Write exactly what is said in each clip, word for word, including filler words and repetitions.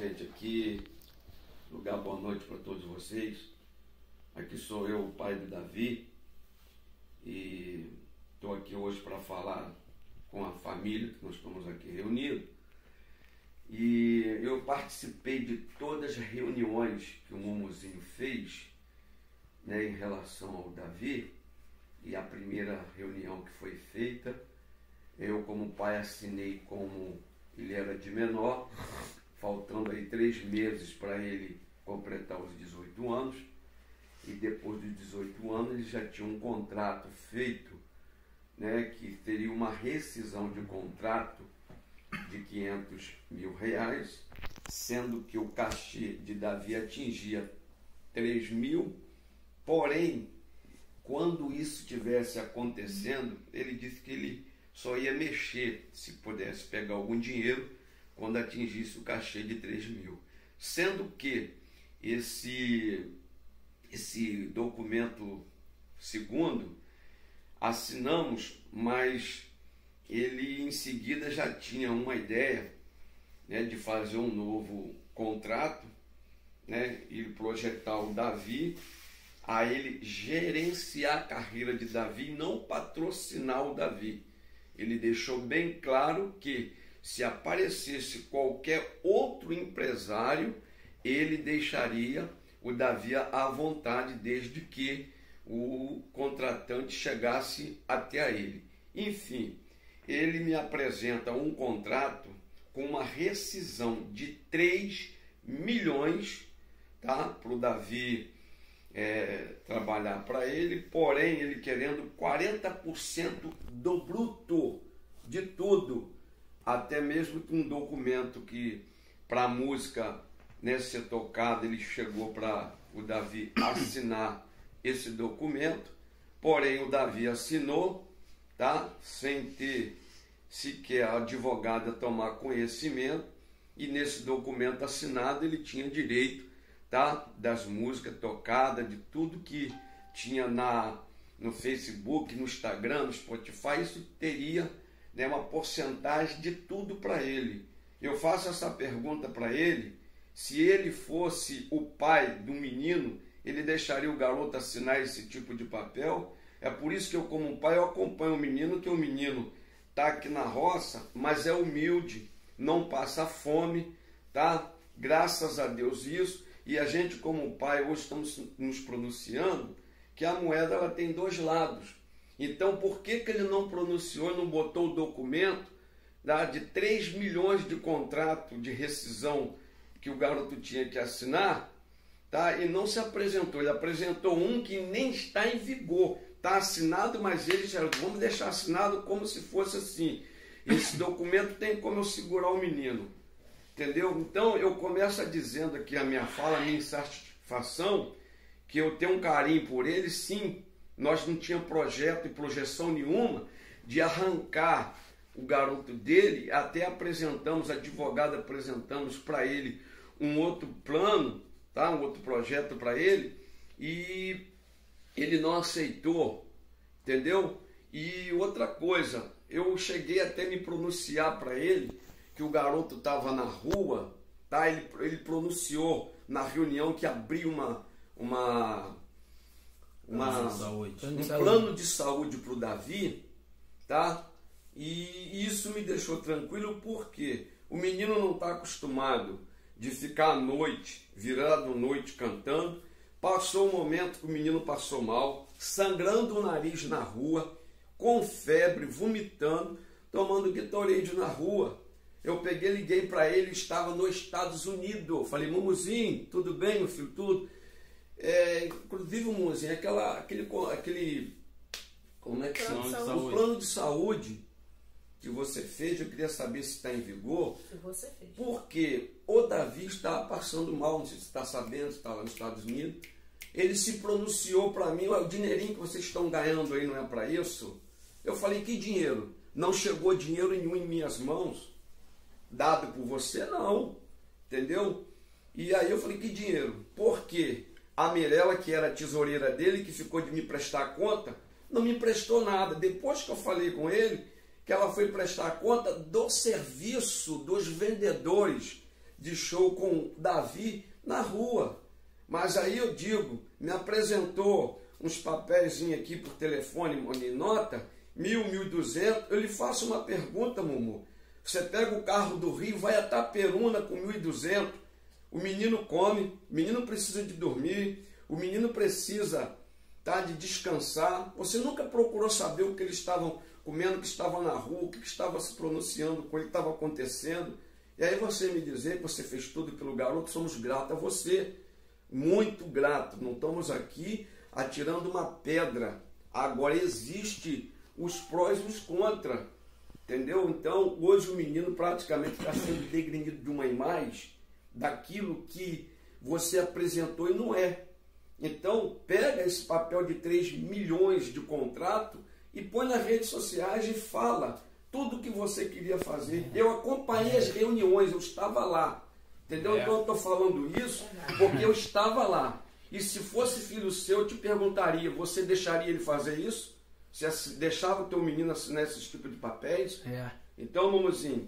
gente, aqui, lugar boa noite para todos vocês. Aqui sou eu, o pai do Davi, e estou aqui hoje para falar com a família, que nós estamos aqui reunidos. E eu participei de todas as reuniões que o Mumuzinho fez, né, em relação ao Davi. E a primeira reunião que foi feita, eu como pai assinei como ele era de menor, faltando aí três meses para ele completar os dezoito anos. E depois dos dezoito anos ele já tinha um contrato feito, né, que teria uma rescisão de contrato de quinhentos mil reais, sendo que o cachê de Davi atingia três mil, porém, quando isso estivesse acontecendo, ele disse que ele só ia mexer, se pudesse pegar algum dinheiro, quando atingisse o cachê de três mil. Sendo que esse, esse documento segundo, assinamos, mas ele em seguida já tinha uma ideia, né, de fazer um novo contrato, né, e projetar o Davi, a ele gerenciar a carreira de Davi e não patrocinar o Davi. Ele deixou bem claro que se aparecesse qualquer outro empresário, ele deixaria o Davi à vontade, desde que o contratante chegasse até a ele. Enfim, ele me apresenta um contrato com uma rescisão de três milhões, tá, para o Davi é, trabalhar para ele, porém ele querendo quarenta por cento do bruto de tudo, até mesmo um documento que para a música, né, ser tocada, ele chegou para o Davi assinar esse documento, porém o Davi assinou, tá, sem ter sequer a advogada tomar conhecimento, e nesse documento assinado ele tinha direito, tá, das músicas tocadas, de tudo que tinha na, no Facebook, no Instagram, no Spotify, isso teria, né, uma porcentagem de tudo para ele. Eu faço essa pergunta para ele: se ele fosse o pai do menino, ele deixaria o garoto assinar esse tipo de papel? É por isso que eu, como pai, eu acompanho o menino, que o menino está aqui na roça, mas é humilde, não passa fome, tá? Graças a Deus isso. E a gente, como pai, hoje estamos nos pronunciando que a moeda ela tem dois lados. Então, por que que ele não pronunciou, não botou o documento, tá, de três milhões de contrato de rescisão que o garoto tinha que assinar, tá, e não se apresentou? Ele apresentou um que nem está em vigor. Está assinado, mas eles já vamos deixar assinado como se fosse assim. Esse documento tem como eu segurar o menino. Entendeu? Então eu começo a dizendo aqui a minha fala, a minha insatisfação, que eu tenho um carinho por ele, sim. Nós não tínhamos projeto e projeção nenhuma de arrancar o garoto dele, até apresentamos, a advogada apresentamos para ele um outro plano, tá? Um outro projeto para ele, e ele não aceitou, entendeu? E outra coisa, eu cheguei até me pronunciar para ele, que o garoto estava na rua, tá? Ele, ele pronunciou na reunião que abriu uma, uma, uma, saúde. um plano de saúde para o Davi, tá? E isso me deixou tranquilo, porque o menino não está acostumado de ficar à noite, virado à noite cantando. Passou um momento que o menino passou mal, sangrando o nariz na rua, com febre, vomitando, tomando Gatorade na rua. Eu peguei, liguei para ele, estava nos Estados Unidos. Falei: Mumuzinho, tudo bem, meu filho? Tudo. É, inclusive, Mumuzinho, aquela, aquele, aquele, como é que chama? O plano de saúde que você fez, eu queria saber se está em vigor. Que você fez. Porque o Davi estava passando mal, não sei se você está sabendo, se está lá nos Estados Unidos. Ele se pronunciou para mim: o dinheirinho que vocês estão ganhando aí não é para isso? Eu falei: que dinheiro? Não chegou dinheiro nenhum em minhas mãos, dado por você, não. Entendeu? E aí eu falei: que dinheiro? Porque a Mirella, que era a tesoureira dele, que ficou de me prestar conta, não me prestou nada. Depois que eu falei com ele, que ela foi prestar conta do serviço dos vendedores de show com Davi na rua. Mas aí eu digo, me apresentou uns papéis aqui por telefone, em nota, mil, mil e duzentos, eu lhe faço uma pergunta, Mumu. Você pega o carro do Rio, vai a Itaperuna com mil e duzentos, o menino come, o menino precisa de dormir, o menino precisa, tá, de descansar. Você nunca procurou saber o que eles estavam comendo, o que estava na rua, o que estava se pronunciando, o que estava acontecendo. E aí você me dizer que você fez tudo pelo garoto, somos gratos a você, muito grato. Não estamos aqui atirando uma pedra. Agora existe os prós e os contras, entendeu? Então hoje o menino praticamente está sendo degredido de uma imagem daquilo que você apresentou e não é. Então pega esse papel de três milhões de contrato e põe nas redes sociais e fala tudo o que você queria fazer. Eu acompanhei as reuniões, eu estava lá, entendeu? Então eu estou falando isso porque eu estava lá. E se fosse filho seu, eu te perguntaria, você deixaria ele fazer isso? Você deixava o teu menino assinar esses tipos de papéis? É. Então, Mumuzinho,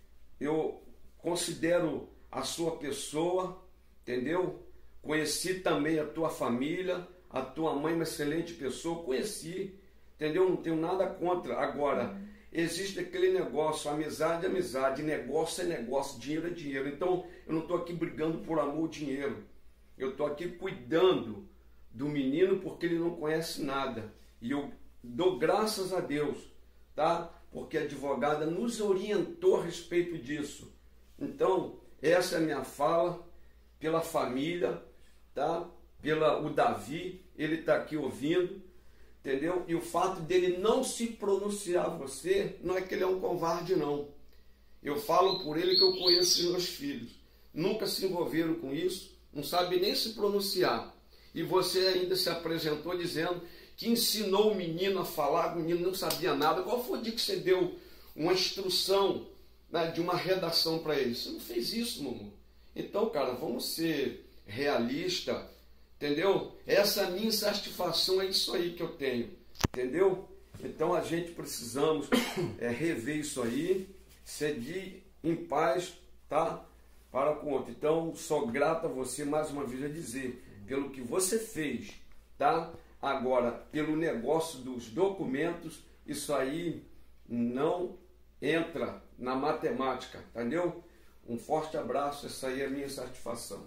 eu considero a sua pessoa, entendeu? Conheci também a tua família, a tua mãe, uma excelente pessoa, conheci, entendeu? Não tenho nada contra. Agora, existe aquele negócio, amizade é amizade, negócio é negócio, dinheiro é dinheiro. Então, eu não estou aqui brigando por amor ou dinheiro. Eu estou aqui cuidando do menino porque ele não conhece nada. E eu dou graças a Deus, tá? Porque a advogada nos orientou a respeito disso. Então, essa é a minha fala pela família, tá? Pela o Davi, ele está aqui ouvindo, entendeu? E o fato dele não se pronunciar a você, não é que ele é um covarde, não. Eu falo por ele que eu conheço os meus filhos. Nunca se envolveram com isso, não sabe nem se pronunciar. E você ainda se apresentou dizendo que ensinou o menino a falar, o menino não sabia nada. Qual foi o dia que você deu uma instrução, né, de uma redação para ele? Você não fez isso, Mumu. Então, cara, vamos ser realistas, entendeu? Essa é a minha insatisfação, é isso aí que eu tenho, entendeu? Então a gente precisamos é, rever isso aí, seguir em paz, tá? Para com o outro. Então, sou grato a você mais uma vez a dizer, pelo que você fez, tá? Agora, pelo negócio dos documentos, isso aí não entra na matemática, entendeu? Um forte abraço, essa aí é a minha satisfação.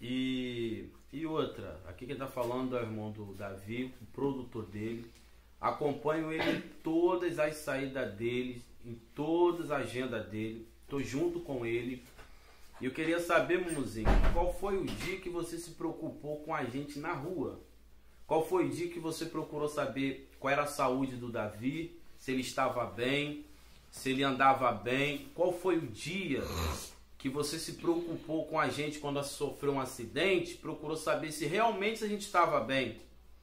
E, e outra, aqui quem está falando é o irmão do Davi, o produtor dele. Acompanho ele em todas as saídas dele, em todas as agendas dele. Estou junto com ele. E eu queria saber, Mumuzinho, qual foi o dia que você se preocupou com a gente na rua? Qual foi o dia que você procurou saber qual era a saúde do Davi, se ele estava bem, se ele andava bem? Qual foi o dia que você se preocupou com a gente quando sofreu um acidente, procurou saber se realmente a gente estava bem?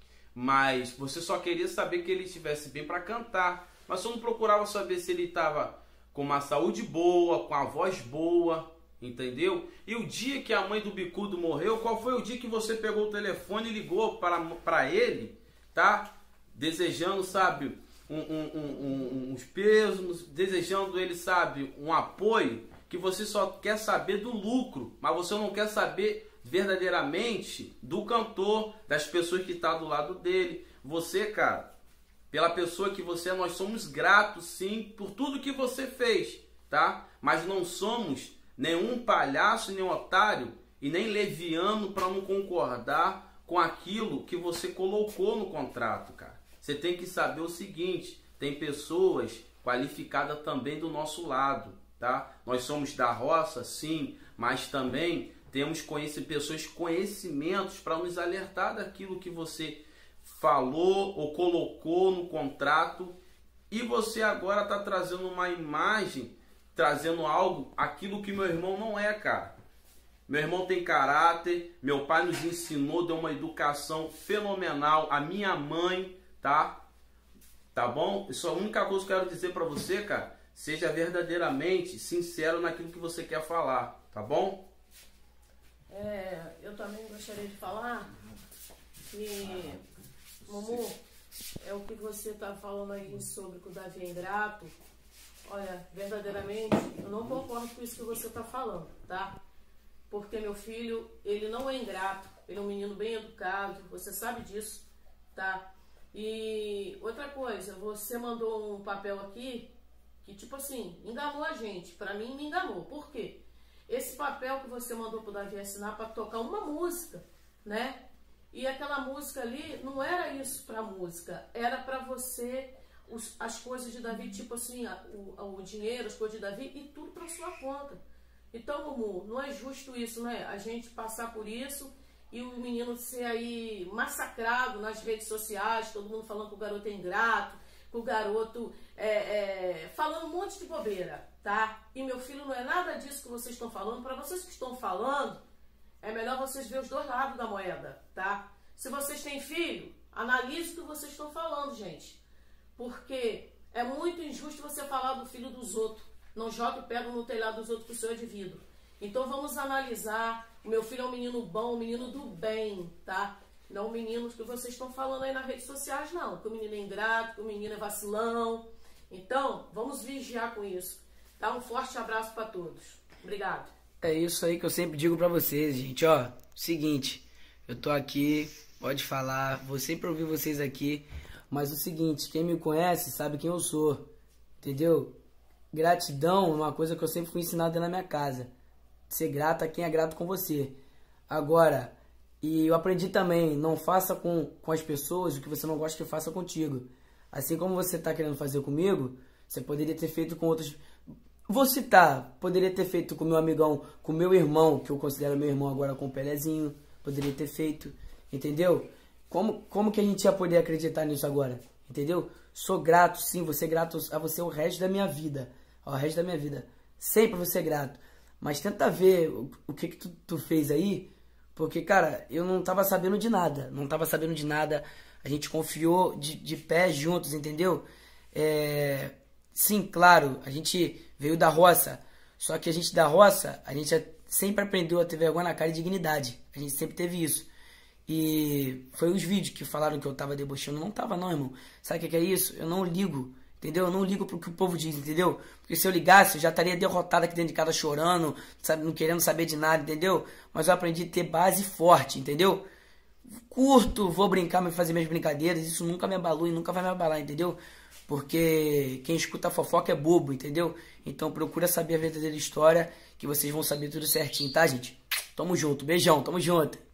Mas você só queria saber que ele estivesse bem para cantar, mas você não procurava saber se ele estava com uma saúde boa, com a voz boa, entendeu? E o dia que a mãe do bicudo morreu, qual foi o dia que você pegou o telefone e ligou para, para ele, tá? Desejando, sabe, um, um, um, um, uns pesos, desejando ele, sabe, um apoio, que você só quer saber do lucro, mas você não quer saber verdadeiramente do cantor, das pessoas que estão do lado dele. Você, cara, pela pessoa que você é, nós somos gratos, sim, por tudo que você fez, tá? Mas não somos nenhum palhaço, nem otário e nem leviano para não concordar com aquilo que você colocou no contrato, cara. Você tem que saber o seguinte, tem pessoas qualificadas também do nosso lado, tá? Nós somos da roça, sim, mas também temos conhece, pessoas, conhecimentos para nos alertar daquilo que você falou ou colocou no contrato, e você agora está trazendo uma imagem, trazendo algo, aquilo que meu irmão não é, cara. Meu irmão tem caráter, meu pai nos ensinou, deu uma educação fenomenal, a minha mãe, tá? Tá bom? Isso é a única coisa que eu quero dizer para você, cara. Seja verdadeiramente sincero naquilo que você quer falar, tá bom? É, eu também gostaria de falar que, Mumu, é o que você está falando aí sobre que o Davi é ingrato. Olha, verdadeiramente, eu não concordo com isso que você está falando, tá? porque meu filho, ele não é ingrato, ele é um menino bem educado, você sabe disso, tá? E outra coisa, você mandou um papel aqui que, tipo assim, enganou a gente. Pra mim, me enganou. Por quê? Esse papel que você mandou pro Davi assinar para tocar uma música, né? E aquela música ali, não era isso pra música, era pra você, os, as coisas de Davi, tipo assim, a, o, o dinheiro, as coisas de Davi, e tudo pra sua conta. Então, Mumu, não é justo isso, né? A gente passar por isso e o menino ser aí massacrado nas redes sociais, todo mundo falando que o garoto é ingrato, que o garoto é, é, falando um monte de bobeira, tá? E meu filho, não é nada disso que vocês estão falando. Para vocês que estão falando, é melhor vocês verem os dois lados da moeda, tá? Se vocês têm filho, analise o que vocês estão falando, gente. Porque é muito injusto você falar do filho dos outros. Não joga e pega no telhado dos outros que o seu é de vidro. Então vamos analisar. O meu filho é um menino bom, um menino do bem, tá? Não meninos que vocês estão falando aí nas redes sociais, não. Que o menino é ingrato, que o menino é vacilão. Então, vamos vigiar com isso. Tá? Um forte abraço para todos. Obrigado. É isso aí que eu sempre digo pra vocês, gente. Ó, seguinte, eu tô aqui, pode falar, vou sempre ouvir vocês aqui. Mas o seguinte, quem me conhece sabe quem eu sou, entendeu? Gratidão é uma coisa que eu sempre fui ensinado na minha casa. Ser grato a quem é grato com você. Agora, e eu aprendi também, não faça com, com as pessoas o que você não gosta que faça contigo. Assim como você está querendo fazer comigo, você poderia ter feito com outros... Vou citar, poderia ter feito com meu amigão, com meu irmão, que eu considero meu irmão agora com o Pelezinho. Poderia ter feito, entendeu? Como, como que a gente ia poder acreditar nisso agora? Entendeu? Sou grato, sim, vou ser grato a você o resto da minha vida. O resto da minha vida. Sempre vou ser grato. Mas tenta ver o, o que que tu, tu fez aí, porque, cara, eu não tava sabendo de nada, não tava sabendo de nada, a gente confiou de, de pés juntos, entendeu? É, sim, claro, a gente veio da roça, só que a gente da roça, a gente sempre aprendeu a ter vergonha na cara e dignidade, a gente sempre teve isso. E foi os vídeos que falaram que eu tava debochando, não tava não, irmão. Sabe o que que é isso? Eu não ligo. Entendeu? Eu não ligo pro que o povo diz, entendeu? Porque se eu ligasse, eu já estaria derrotado aqui dentro de casa chorando, sabe, não querendo saber de nada, entendeu? Mas eu aprendi a ter base forte, entendeu? Curto, vou brincar, mas fazer minhas brincadeiras, isso nunca me abalou e nunca vai me abalar, entendeu? Porque quem escuta a fofoca é bobo, entendeu? Então procura saber a verdadeira história, que vocês vão saber tudo certinho, tá, gente? Tamo junto, beijão, tamo junto.